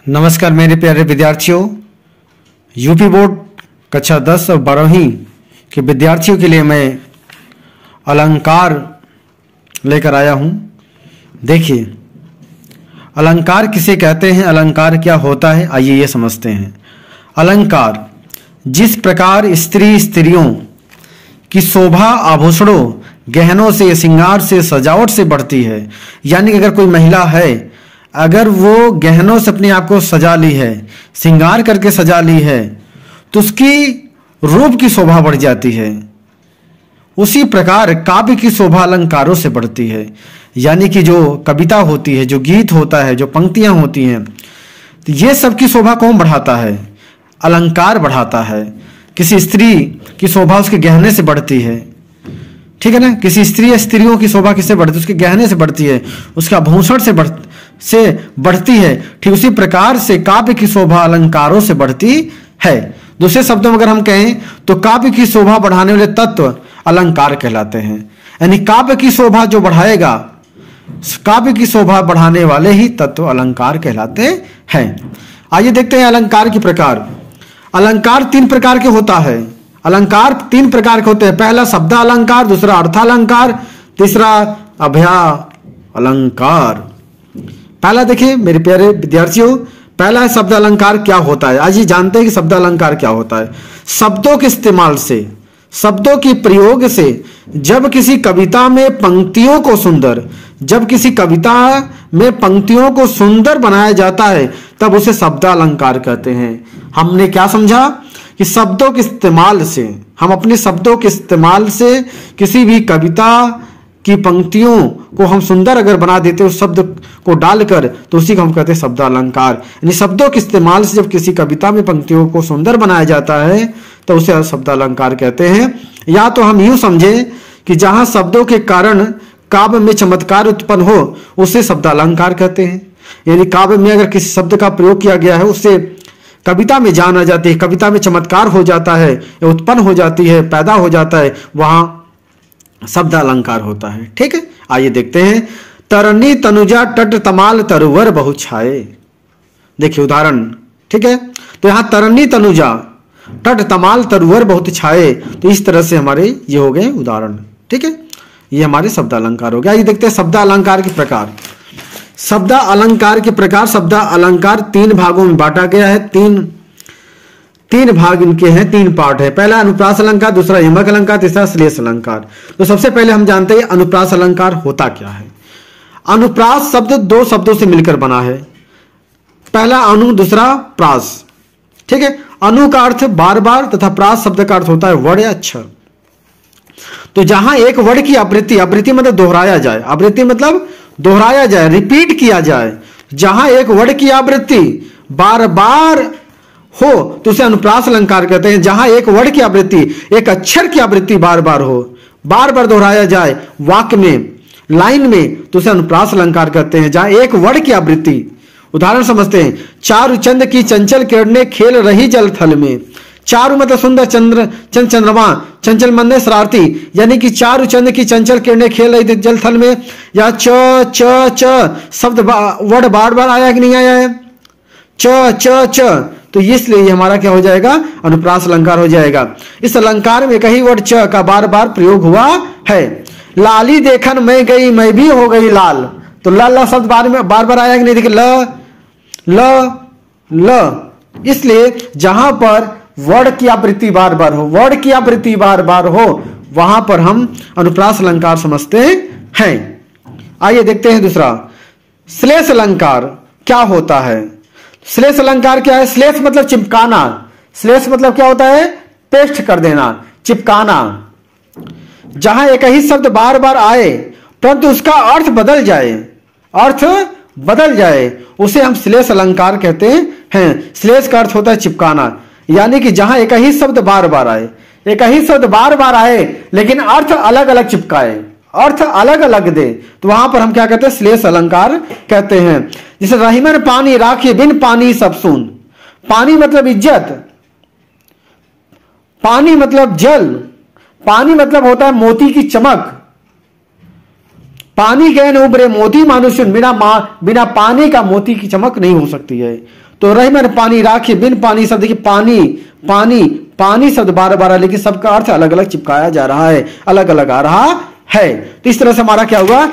नमस्कार मेरे प्यारे विद्यार्थियों। यूपी बोर्ड कक्षा 10 और 12वीं के विद्यार्थियों के लिए मैं अलंकार लेकर आया हूँ। देखिए, अलंकार किसे कहते हैं, अलंकार क्या होता है, आइए ये समझते हैं। अलंकार जिस प्रकार स्त्रियों की शोभा आभूषणों, गहनों से, श्रृंगार से, सजावट से बढ़ती है। यानी कि अगर कोई महिला है, अगर वो गहनों से अपने आप को सजा ली है, श्रृंगार करके सजा ली है, तो उसकी रूप की शोभा बढ़ जाती है। उसी प्रकार काव्य की शोभा अलंकारों से बढ़ती है। यानी कि जो कविता होती है, जो गीत होता है, जो पंक्तियां होती हैं, तो ये सब की शोभा कौन बढ़ाता है? अलंकार बढ़ाता है। किसी स्त्री की शोभा उसके गहने से बढ़ती है, ठीक है ना। किसी स्त्रियों की शोभा किससे बढ़ती है? उसके गहने से बढ़ती है, उसके आभूषण से बढ़ती है। ठीक उसी प्रकार से काव्य की शोभा अलंकारों से बढ़ती है। दूसरे शब्दों में अगर हम कहें तो काव्य की शोभा बढ़ाने वाले तत्व अलंकार कहलाते हैं। यानी काव्य की शोभा जो बढ़ाएगा, काव्य की शोभा बढ़ाने वाले ही तत्व अलंकार कहलाते हैं। आइए देखते हैं अलंकार के प्रकार। अलंकार 3 प्रकार के होता है। अलंकार 3 प्रकार के होते हैं। पहला शब्द अलंकार, दूसरा अर्थालंकार, तीसरा अभया अलंकार। पहला देखिए मेरे प्यारे विद्यार्थियों, पहला है शब्द अलंकार क्या होता है। आज ये जानते हैं कि शब्द अलंकार क्या होता है। शब्दों के इस्तेमाल से, शब्दों के प्रयोग से जब किसी कविता में पंक्तियों को सुंदर, जब किसी कविता में पंक्तियों को सुंदर बनाया जाता है, तब उसे शब्द अलंकार कहते हैं। हमने क्या समझा कि शब्दों के इस्तेमाल से, हम अपने शब्दों के इस्तेमाल से किसी भी कविता की पंक्तियों को हम सुंदर अगर बना देते उस शब्द को डालकर, तो उसी को हम कहते हैं शब्द अलंकार। यानी शब्दों के इस्तेमाल से जब किसी कविता में पंक्तियों को सुंदर बनाया जाता है तो उसे शब्द अलंकार कहते हैं। या तो हम यूं समझे कि जहां शब्दों के कारण काव्य में चमत्कार उत्पन्न हो, उसे शब्द अलंकार कहते हैं। यानी काव्य में अगर किसी शब्द का प्रयोग किया गया है, उससे कविता में जान आ जाती है, कविता में चमत्कार हो जाता है, उत्पन्न हो जाती है, पैदा हो जाता है, वहां शब्द अलंकार होता है। ठीक है, आइए देखते हैं। तरनी तनुजा तट तमाल तरुवर बहु छाए। देखिए उदाहरण, ठीक है। तो यहां तरनी तनुजा तट तमाल तरुवर बहुत छाए, तो इस तरह से हमारे ये हो गए उदाहरण। ठीक है, ये हमारे शब्द अलंकार हो गया। ये देखते हैं शब्द अलंकार के प्रकार। शब्द अलंकार के प्रकार, शब्द अलंकार 3 भागों में बांटा गया है। तीन भाग इनके हैं, 3 पार्ट है। पहला अनुप्रास अलंकार, दूसरा यमक अलंकार, तीसरा श्लेष अलंकार। तो सबसे पहले हम जानते हैं अनुप्रास अलंकार होता क्या है। अनुप्रास शब्द 2 शब्दों से मिलकर बना है। पहला अनु, दूसरा प्रास। ठीक है, अनु का अर्थ बार बार तथा प्रास शब्द का अर्थ होता है वर्ण या अक्षर। तो जहां एक वर्ण की आवृत्ति मतलब दोहराया जाए, आवृत्ति मतलब दोहराया जाए, रिपीट किया जाए। जहां एक वर्ण की आवृत्ति बार बार हो तो उसे अनुप्रास अलंकार कहते हैं। जहां एक वर्ण की आवृत्ति, एक अक्षर की आवृत्ति बार बार हो, बार बार दोहराया जाए वाक्य में, लाइन में, तो उसे अनुप्रास अलंकार कहते हैं। जहां एक वर्ण की आवृत्ति, उदाहरण समझते हैं। चारु चंद्र की चंचल किरणें खेल रही जल थल में। चारु मतलब सुंदर, चंद्रमा, चंचल मन शरारती। यानी कि चारु चंद्र की चंचल किरणें खेल रही थी जल थल में। या च शब्द वर्ड बार बार आया कि नहीं आया है? च तो इसलिए ये हमारा क्या हो जाएगा? अनुप्रास अलंकार हो जाएगा। इस अलंकार में कहीं वर्ड च का बार बार प्रयोग हुआ है। लाली देखन मैं गई, मैं भी हो गई लाल। तो ल शब्द बार बार आया कि नहीं? देखिए ल, इसलिए जहां पर वर्ड की आवृत्ति बार बार हो, वर्ड की आवृत्ति बार बार हो, वहां पर हम अनुप्रास अलंकार समझते हैं। आइए देखते हैं दूसरा, श्लेष अलंकार क्या होता है। श्लेष अलंकार क्या है? श्लेष मतलब चिपकाना। श्लेष मतलब क्या होता है? पेस्ट कर देना, चिपकाना। जहां एक ही शब्द बार बार आए परंतु उसका अर्थ बदल जाए, अर्थ बदल जाए, उसे हम श्लेष अलंकार कहते हैं। श्लेष का अर्थ होता है चिपकाना। यानी कि जहां एक ही शब्द बार बार आए, एक ही शब्द बार बार आए लेकिन अर्थ अलग अलग चिपकाए, अर्थ अलग अलग दे, तो वहां पर हम क्या कहते हैं? श्लेष अलंकार कहते हैं। जैसे रहीमन पानी राखी बिन पानी सब सुन। पानी मतलब इज्जत, पानी मतलब जल, पानी मतलब होता है मोती की चमक। पानी गहन उभरे मोती मानुष, बिना पानी का मोती की चमक नहीं हो सकती है। तो रही मैंने पानी राखे बिन पानी शब्द, देखिए पानी पानी पानी शब्द बार बार, लेकिन सबका अर्थ अलग अलग चिपकाया जा रहा है, अलग अलग आ रहा है। तो इस तरह से हमारा क्या हुआ,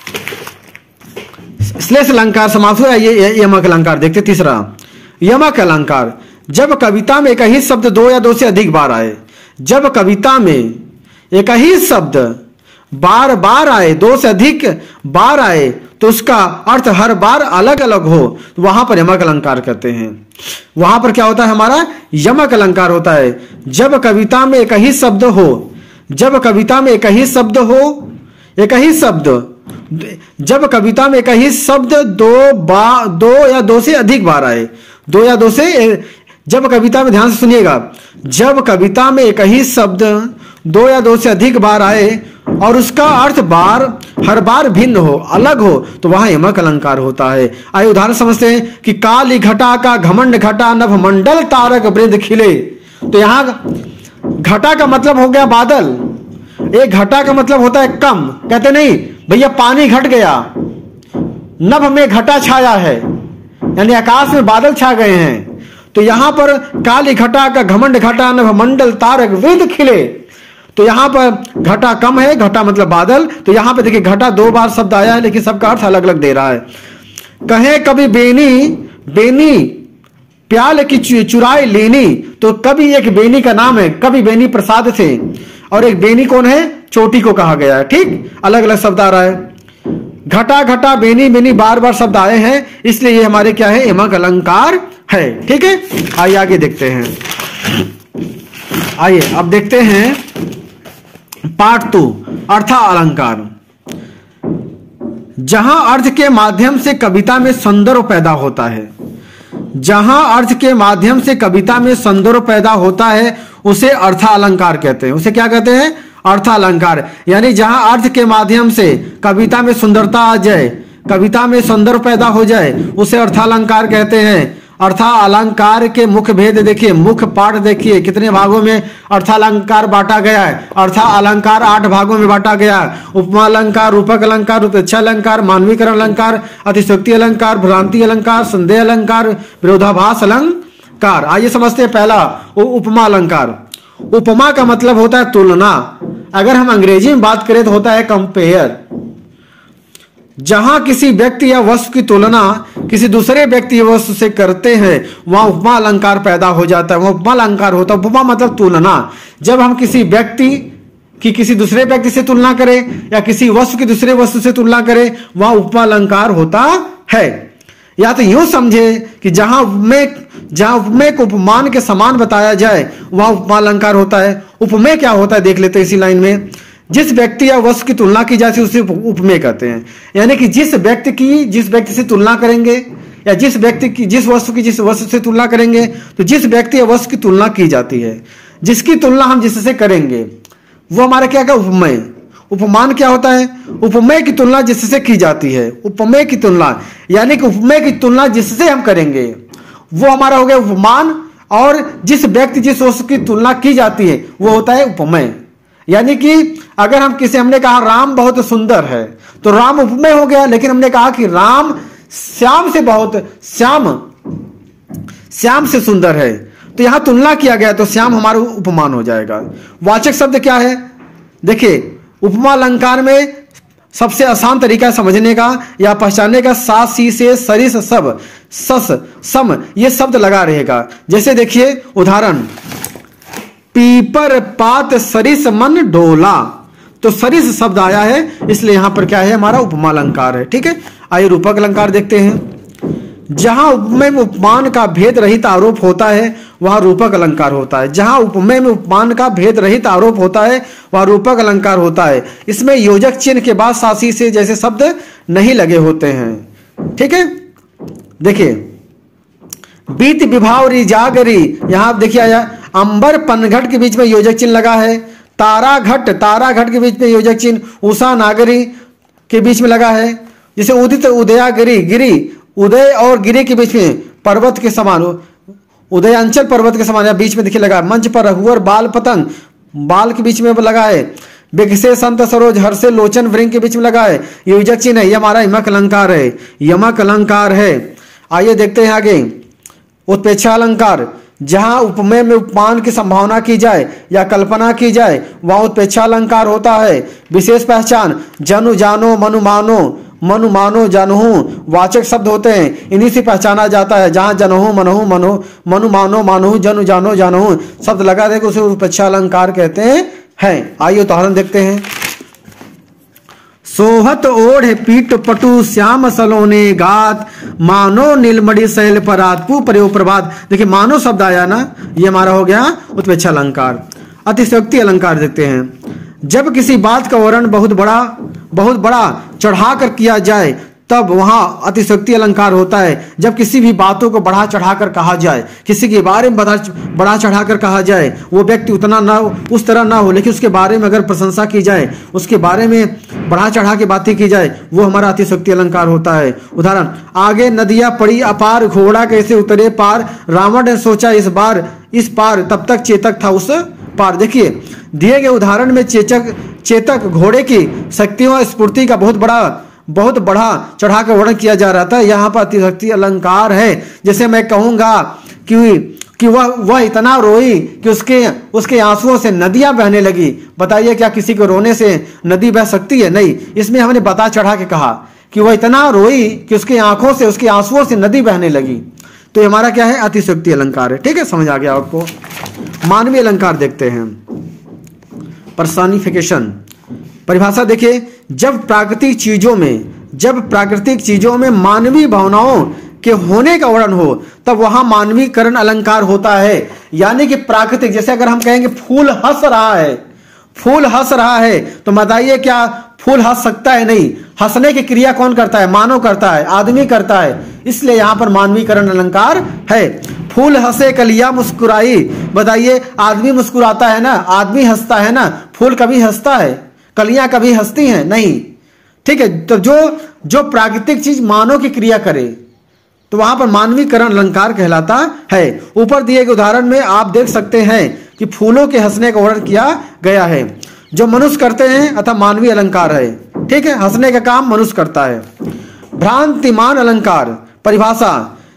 श्लेष अलंकार समाप्त हुआ। ये यमक अलंकार देखते। तीसरा यमक अलंकार, जब कविता में एक ही शब्द दो या दो से अधिक बार आए, जब कविता में एक ही शब्द बार बार आए, दो से अधिक बार आए, तो उसका अर्थ हर बार अलग अलग हो, तो वहां पर यमक अलंकार कहते हैं। वहां पर क्या होता है, हमारा यमक अलंकार होता है। जब कविता में एक ही शब्द हो, जब कविता में एक ही शब्द हो, एक ही शब्द, जब कविता में एक ही शब्द दो या दो से अधिक बार आए, दो या दो से, जब कविता में ध्यान से सुनिएगा, जब कविता में एक ही शब्द दो या दो से अधिक बार आए और उसका अर्थ हर बार भिन्न हो, अलग हो, तो वहां यमक अलंकार होता है। आइए उदाहरण समझते हैं कि काली घटा का घमंड घटा, नभ मंडल तारक वृंद खिले। तो यहां घटा का मतलब हो गया बादल, एक घटा का मतलब होता है कम, कहते नहीं भैया पानी घट गया, नभ में घटा छाया है, यानी आकाश में बादल छा गए हैं। तो यहां पर काली घटा का घमंड घटा, नभ मंडल तारक वृंद खिले, तो यहां पर घटा कम है, घटा मतलब बादल। तो यहां पे देखिए घटा दो बार शब्द आया है, लेकिन सबका अर्थ अलग अलग दे रहा है। कहे कभी बेनी प्याल की चुराई लेनी, तो कभी एक बेनी का नाम है, कभी बेनी प्रसाद थे, और एक बेनी कौन है, चोटी को कहा गया है। ठीक, अलग अलग शब्द आ रहा है। घटा घटा बेनी बेनी बार बार शब्द आए हैं, इसलिए ये हमारे क्या है, यमक अलंकार है। ठीक है, आइए आगे देखते हैं। आइए अब देखते हैं पार्ट 2, अर्था अलंकार। जहां अर्थ के माध्यम से कविता में सौंदर्य पैदा होता है, जहां अर्थ के माध्यम से कविता में सौंदर्य पैदा होता है, उसे अर्था अलंकार कहते हैं। उसे क्या कहते हैं, अर्था अलंकार। यानी जहां अर्थ के माध्यम से कविता में सुंदरता आ जाए, कविता में सौंदर्य पैदा हो जाए, उसे अर्था अलंकार कहते हैं। अर्था अलंकार के मुख्य भेद देखिए, मुख्य पाठ देखिए, कितने भागों में अर्था अलंकार बांटा गया है। अर्था अलंकार 8 भागों में बांटा गया है। उपमा अलंकार, रूपक अलंकार, रूपेक्षा अलंकार, मानवीकरण अलंकार, अतिशयोक्ति अलंकार, भ्रांति अलंकार, संदेह अलंकार, विरोधाभास अलंकार। आइए समझते हैं पहला उपमा अलंकार। उपमा का मतलब होता है तुलना। अगर हम अंग्रेजी में बात करें तो होता है कंपेयर। जहां किसी व्यक्ति या वस्तु की तुलना किसी दूसरे व्यक्ति या वस्तु से करते हैं, वहां उपमा अलंकार पैदा हो जाता है, वहां उपमा अलंकार होता है। उपमा मतलब तुलना। जब हम किसी व्यक्ति की किसी दूसरे व्यक्ति से तुलना करें या किसी वस्तु की दूसरे वस्तु से तुलना करें, वहां उपमा अलंकार होता है। या तो यूं समझे कि जहां उपमेय को उपमान के समान बताया जाए, वहां उपमा अलंकार होता है। उपमेय क्या होता है देख लेते हैं इसी लाइन में। जिस व्यक्ति या वस्तु की तुलना की जाती है उसे उपमेय कहते हैं। यानी कि जिस व्यक्ति से तुलना करेंगे या जिस वस्तु की जिस वस्तु से तुलना करेंगे, तो जिस व्यक्ति या वस्तु की तुलना की जाती है, जिसकी तुलना हम जिससे करेंगे, वो हमारा क्या क्या उपमेय। उपमान क्या होता है, उपमेय की तुलना जिससे की जाती है। उपमेय की तुलना यानी कि उपमेय की तुलना जिससे हम करेंगे वो हमारा हो गया उपमान, और जिस व्यक्ति जिस वस्तु की तुलना की जाती है वो होता है उपमेय। यानी कि अगर हमने कहा राम बहुत सुंदर है, तो राम उपमेय हो गया। लेकिन हमने कहा कि राम श्याम से सुंदर है, तो यहां तुलना किया गया, तो श्याम हमारा उपमान हो जाएगा। वाचक शब्द क्या है, देखिए उपमा अलंकार में सबसे आसान तरीका समझने का या पहचानने का सा सी से सरिस सब सस सम ये शब्द लगा रहेगा। जैसे देखिए उदाहरण, पीपर पात सरिस मन डोला, तो सरिस शब्द आया है, इसलिए यहां पर क्या है, हमारा उपमा अलंकार है। ठीक है, आइए रूपक अलंकार देखते हैं। जहां उपमेय में उपमान का भेद रहित आरोप होता है, वहां रूपक अलंकार होता है। जहां उपमेय में उपमान का भेद रहित आरोप होता है, वहां रूपक अलंकार होता है। इसमें योजक चिन्ह के बाद सासी से जैसे शब्द नहीं लगे होते हैं। ठीक है, देखिए बीत विभाव री जागरी, यहां आप देखिए आया अंबर पनघट के बीच में योजक चिन्ह लगा है। तारा घट के बीच में योजक चिन्ह, उषा नागरी के बीच में लगा है। जैसे उदित उदयागिरी, गिरी उदय और गिरी के बीच में पर्वत के समान, उदयांचल पर्वत के समान, या बीच में देखिए लगा। मंच पर रघुवर बाल पतंग, बाल के बीच में लगा है। विकसे संत सरोज हर्षे लोचन वृंग के बीच में लगा है, ये विजक चिन्ह है, ये हमारा यमक अलंकार है, यमक अलंकार है। आइए देखते हैं आगे उत्प्रेक्षा अलंकार। जहां उपमेय में उपमान की संभावना की जाए या कल्पना की जाए वहां उत्प्रेक्षा अलंकार होता है। विशेष पहचान जनु जानो मनु मानो, मनु मानो जानहु वाचक शब्द होते हैं, इन्हीं से पहचाना जाता है। जहां जनहु मनहु मनो मनु मानो मानहु जनु जानो जानहु शब्द लगा देगा उसे उत्प्रेक्षा अलंकार कहते हैं। आइए उदाहरण देखते हैं। सोहत ओढ़ पीठ पटु श्याम सलोने गात, मानो नीलमणि शैल परात पु प्रयोग प्रभात। देखिए मानो शब्द आया ना, ये हमारा हो गया उत्प्रेक्षा अलंकार। अतिशयोक्ति अलंकार देखते हैं। जब किसी बात का वर्णन बहुत बड़ा चढ़ाकर किया जाए तब वहां अतिशयोक्ति अलंकार होता है। जब किसी भी बातों को बढ़ा चढ़ाकर कहा जाए, किसी के बारे में बढ़ा चढ़ाकर कहा जाए, वो व्यक्ति उतना ना उस तरह ना हो, लेकिन उसके बारे में अगर प्रशंसा की जाए, उसके बारे में बढ़ा चढ़ा के बातें की जाए, वो हमारा अतिशयोक्ति अलंकार होता है। उदाहरण, आगे नदियां पड़ी अपार, घोड़ा कैसे उतरे पार, रावण ने सोचा इस पार तब तक चेतक था उस पार। देखिए दिए गए उदाहरण में चेतक घोड़े की शक्तियों और स्फूर्ति का बहुत बड़ा चढ़ा कर वर्णन किया जा रहा था। यहाँ पर अतिशयोक्ति अलंकार है। जैसे मैं कहूंगा कि वह इतना रोई कि उसके आंसुओं से नदियां बहने लगी। बताइए क्या किसी को रोने से नदी बह सकती है? नहीं। इसमें हमने बता चढ़ा के कहा कि वह इतना रोई कि उसकी आंखों से उसके आंसुओं से नदी बहने लगी। तो ये हमारा क्या है? अतिशयोक्ति अलंकार है। ठीक है, समझ आ गया आपको। मानवीय अलंकार देखते हैं। पर्सनिफिकेशन परिभाषा देखिए, जब प्राकृतिक चीजों में मानवीय भावनाओं के होने का वर्णन हो तब वहां मानवीकरण अलंकार होता है। यानी कि प्राकृतिक, जैसे अगर हम कहेंगे फूल हंस रहा है तो बताइए क्या फूल हंस सकता है? नहीं। हंसने की क्रिया कौन करता है? मानव करता है, आदमी करता है। इसलिए यहां पर मानवीकरण अलंकार है। फूल हंसे कलियां मुस्कुराई, बताइए आदमी मुस्कुराता है ना, आदमी हंसता है ना, फूल कभी हंसता है? कलियां कभी हंसती हैं? नहीं। ठीक है, तो जो प्राकृतिक चीज मानव की क्रिया करे तो वहां पर मानवीकरण अलंकार कहलाता है। ऊपर दिए गए उदाहरण में आप देख सकते हैं कि फूलों के हंसने का वर्णन किया गया है। जो मनुष्य करते हैं अतः मानवीय अलंकार है। ठीक है, हंसने का काम मनुष्य करता है। भ्रांतिमान अलंकार परिभाषा,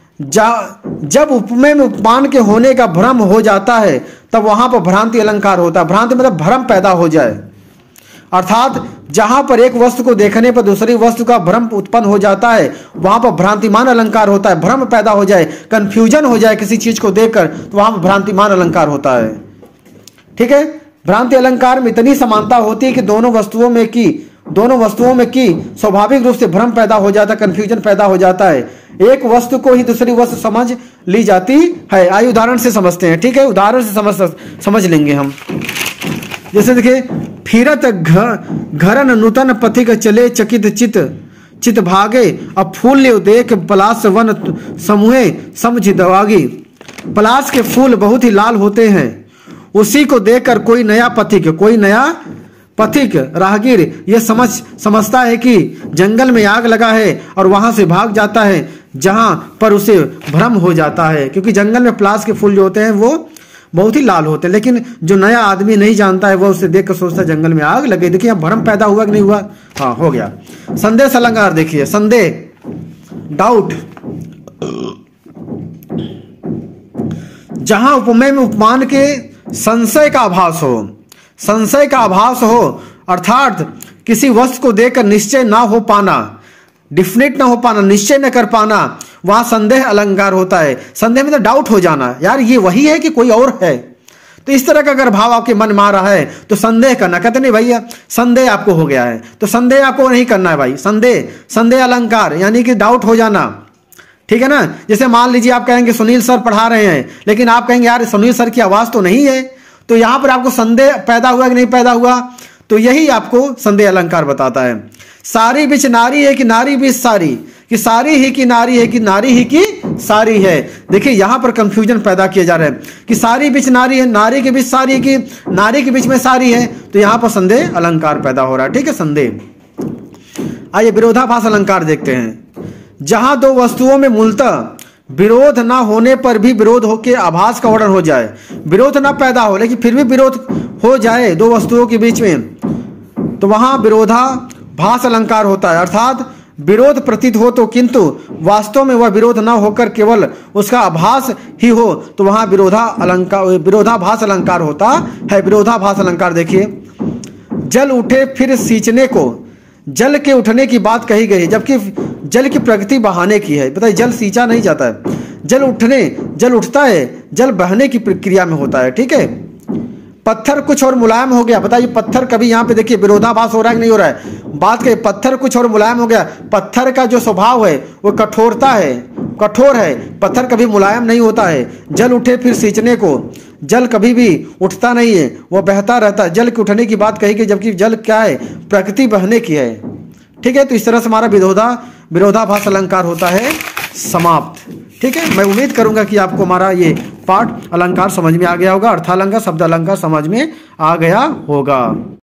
जब उपमेय में उपमान के होने का भ्रम हो जाता है तब वहां पर भ्रांति अलंकार होता है। भ्रांति मतलब भ्रम पैदा हो जाए, अर्थात जहां पर एक वस्तु को देखने पर दूसरी वस्तु का भ्रम उत्पन्न हो जाता है वहां पर भ्रांतिमान अलंकार होता है। भ्रम पैदा हो जाए, कंफ्यूजन हो जाए किसी चीज को देखकर, तो वहां पर भ्रांतिमान अलंकार होता है। ठीक है, भ्रांति अलंकार में इतनी समानता होती है कि दोनों वस्तुओं में की स्वाभाविक रूप से भ्रम पैदा हो जाता है, कंफ्यूजन पैदा हो जाता है। एक वस्तु को ही दूसरी वस्तु समझ ली जाती है। आइए उदाहरण से समझते हैं। ठीक है, उदाहरण से समझ लेंगे हम। जैसे देखिए, फिरत घरन नूतन पथिक चले चकित चित भागे, अब फूल ले देख पलाश वन समूहे समझ दवागी। पलाश के फूल बहुत ही लाल होते हैं, उसी को देखकर कोई नया पथिक राहगीर यह समझता है कि जंगल में आग लगा है और वहां से भाग जाता है, जहां पर उसे भ्रम हो जाता है। क्योंकि जंगल में पलाश के फूल जो होते हैं वो बहुत ही लाल होते हैं, लेकिन जो नया आदमी नहीं जानता है वो उसे देखकर सोचता है जंगल में आग लगे। देखिए यहाँ भ्रम पैदा हुआ कि नहीं हुआ? हाँ, हो गया। संदेश अलंकार देखिए, संदेह डाउट, जहां उपमेय में उपमान के संशय का आभास हो, अर्थात किसी वस्तु को देखकर निश्चय ना हो पाना, डिफिनेट ना हो पाना, निश्चय न कर पाना, वहां संदेह अलंकार होता है। संदेह में तो डाउट हो जाना, यार ये वही है कि कोई और है। तो इस तरह का अगर भाव आपके मन में आ रहा है तो संदेह करना। कहते नहीं भैया संदेह आपको हो गया है, तो संदेह आपको नहीं करना है भाई। संदेह अलंकार यानी कि डाउट हो जाना। ठीक है ना, जैसे मान लीजिए आप कहेंगे सुनील सर पढ़ा रहे हैं, लेकिन आप कहेंगे यार सुनील सर की आवाज तो नहीं है, तो यहां पर आपको संदेह पैदा हुआ कि नहीं पैदा हुआ, तो यही आपको संदेह अलंकार बताता है। सारी बिच नारी है कि नारी बिच सारी, कि सारी ही की नारी है कि नारी ही की सारी है। देखिए यहां पर कंफ्यूजन पैदा किया जा रहा है कि सारी बिच नारी है, नारी के बीच सारी है कि नारी के बीच में सारी है, तो यहां पर संदेह अलंकार पैदा हो रहा है। ठीक है, संदेह। आइए विरोधाभास अलंकार देखते हैं। जहां दो वस्तुओं में मूलतः विरोध ना होने पर भी विरोध होकर आभास का वर्णन हो जाए, विरोध ना पैदा हो लेकिन फिर भी विरोध हो जाए दो वस्तुओं के बीच में, तो वहां विरोधाभास अलंकार होता है, अर्थात विरोध प्रतीत हो तो किंतु वास्तव में वह विरोध न होकर केवल उसका आभास ही हो तो वहां विरोधाभास अलंकार होता है। विरोधाभास अलंकार देखिए, जल उठे फिर सींचने को, जल के उठने की बात कही गई है जबकि जल की प्रगति बहाने की है। बताइए, जल सींचा नहीं जाता है, जल उठता है, जल बहने की प्रक्रिया में होता है। ठीक है, पत्थर कुछ और मुलायम हो गया। बताइए, पत्थर कभी यहाँ पे देखिए विरोधाभास हो रहा है कि नहीं हो रहा है। बात करें, पत्थर कुछ और मुलायम हो गया। पत्थर का जो स्वभाव है वो कठोर है, पत्थर कभी मुलायम नहीं होता है। जल उठे फिर सींचने को, जल कभी भी उठता नहीं है, वह बहता रहता है। जल के उठने की बात कही गई जबकि जल क्या है, प्रकृति बहने की है। ठीक है, तो इस तरह से हमारा विरोधाभास अलंकार होता है समाप्त। ठीक है, मैं उम्मीद करूंगा कि आपको हमारा ये पाठ अलंकार समझ में आ गया होगा, अर्थालंकार शब्द अलंकार समझ में आ गया होगा।